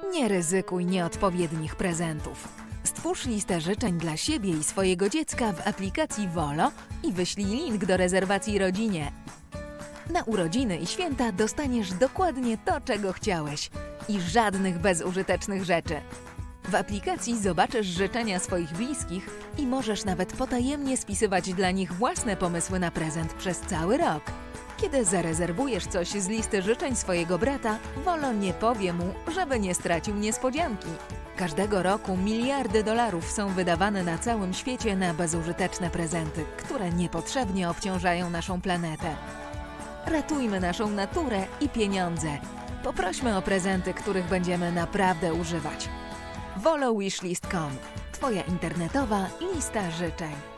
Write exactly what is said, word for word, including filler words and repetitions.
Nie ryzykuj nieodpowiednich prezentów. Stwórz listę życzeń dla siebie i swojego dziecka w aplikacji Volo i wyślij link do rezerwacji rodzinie. Na urodziny i święta dostaniesz dokładnie to, czego chciałeś i żadnych bezużytecznych rzeczy. W aplikacji zobaczysz życzenia swoich bliskich i możesz nawet potajemnie spisywać dla nich własne pomysły na prezent przez cały rok. Kiedy zarezerwujesz coś z listy życzeń swojego brata, Volo nie powie mu, żeby nie stracił niespodzianki. Każdego roku miliardy dolarów są wydawane na całym świecie na bezużyteczne prezenty, które niepotrzebnie obciążają naszą planetę. Ratujmy naszą naturę i pieniądze. Poprośmy o prezenty, których będziemy naprawdę używać. Volo Wishlist kropka com. Twoja internetowa lista życzeń.